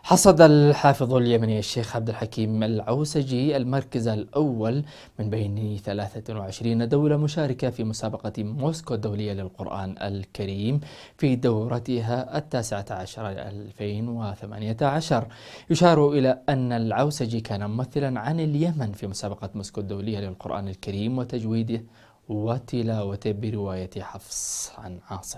حصد الحافظ اليمني الشيخ عبد الحكيم العوسجي المركز الأول من بين 23 دولة مشاركة في مسابقة موسكو الدولية للقرآن الكريم في دورتها 19 2018. يشار إلى أن العوسجي كان ممثلا عن اليمن في مسابقة موسكو الدولية للقرآن الكريم وتجويده وتلاوته برواية حفص عن عاصم.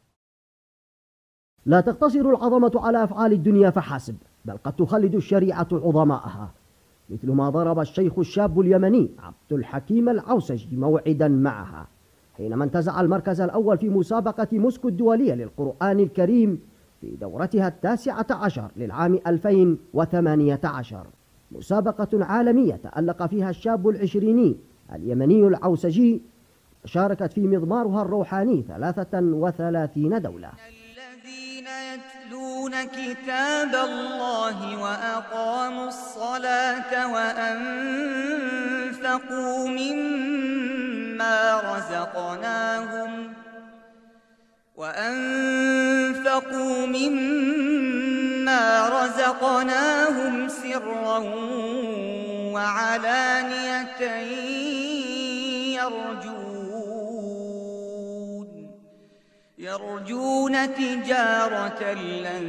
لا تقتصر العظمة على أفعال الدنيا فحسب، بل قد تخلد الشريعة عظماءها، مثل ما ضرب الشيخ الشاب اليمني عبد الحكيم العوسجي موعدا معها حينما انتزع المركز الأول في مسابقة موسكو الدولية للقرآن الكريم في دورتها 19 للعام 2018، مسابقة عالمية تألق فيها الشاب العشريني اليمني العوسجي، شاركت في مضمارها الروحاني 33 دولة. يتلون كتاب الله وأقاموا الصلاة وأنفقوا مما رزقناهم سرا وعلانية يرجون تجارة لن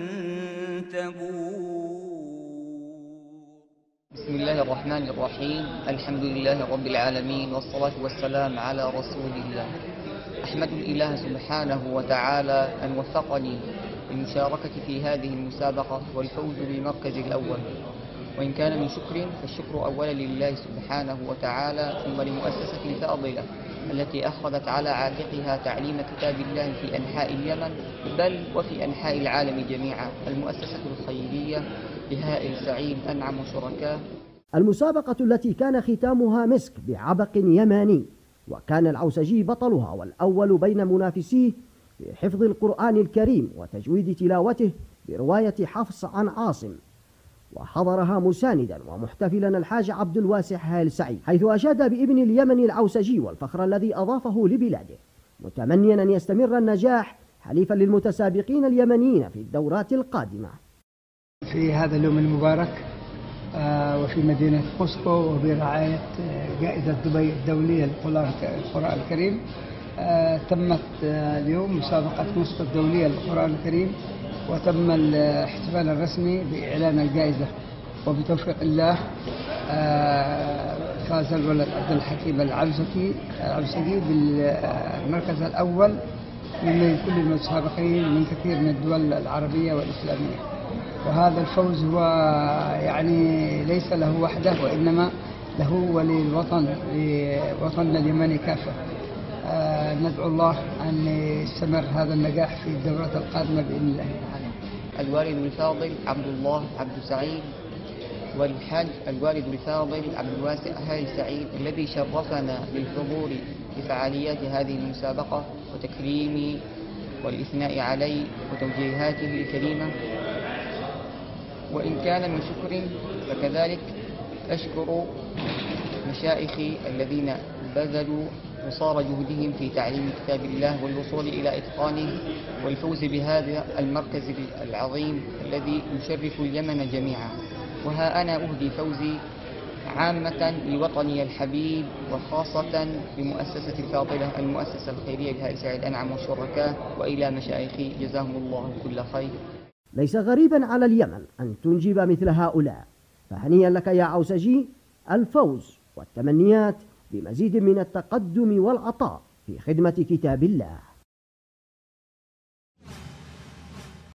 تبور. بسم الله الرحمن الرحيم. الحمد لله رب العالمين، والصلاة والسلام على رسول الله. أحمد الإله سبحانه وتعالى أن وفقني للمشاركة في هذه المسابقة والفوز بالمركز الأول، وإن كان من شكر فالشكر أولا لله سبحانه وتعالى، ثم لمؤسسة الفاضلة التي أخذت على عاتقها تعليم كتاب الله في أنحاء اليمن بل وفي أنحاء العالم جميعا، المؤسسة الخيرية لهائل سعيد أنعم شركاء. المسابقة التي كان ختامها مسك بعبق يماني، وكان العوسجي بطلها والأول بين منافسيه في حفظ القرآن الكريم وتجويد تلاوته برواية حفص عن عاصم، وحضرها مساندا ومحتفلا الحاج عبد الواسع هائل سعيد، حيث أشاد بابن اليمن العوسجي والفخر الذي أضافه لبلاده، متمنيا أن يستمر النجاح حليفا للمتسابقين اليمنيين في الدورات القادمة. في هذا اليوم المبارك وفي مدينة موسكو وبرعاية جائزة دبي الدولية للقرآن الكريم، تمت اليوم مسابقة موسكو الدولية للقرآن الكريم، وتم الاحتفال الرسمي بإعلان الجائزة، وبتوفيق الله فاز الولد عبد الحكيم العوسجي بالمركز الأول من كل المتسابقين من كثير من الدول العربية والإسلامية. وهذا الفوز هو يعني ليس له وحده، وإنما له وللوطن، لوطننا اليمني كافة. ندعو الله أن يستمر هذا النجاح في الدورات القادمة بإذن الله تعالى. الوالد الفاضل عبد الله عبد سعيد، والحاج الوالد الفاضل عبد الواسع هائل سعيد الذي شرفنا بالحضور في فعاليات هذه المسابقة وتكريمي والإثناء عليه وتوجيهاته الكريمة. وإن كان من شكر فكذلك أشكر مشايخي الذين بذلوا قصارى جهدهم في تعليم كتاب الله والوصول إلى إتقانه والفوز بهذا المركز العظيم الذي يشرف اليمن جميعا. وها أنا أهدي فوزي عامة لوطني الحبيب، وخاصة لمؤسسة الفاضلة المؤسسة الخيرية لهائل سعيد أنعم وشركاه، وإلى مشايخي جزاهم الله كل خير. ليس غريبا على اليمن أن تنجب مثل هؤلاء، فهنيئا لك يا عوسجي الفوز والتمنيات بمزيد من التقدم والعطاء في خدمة كتاب الله.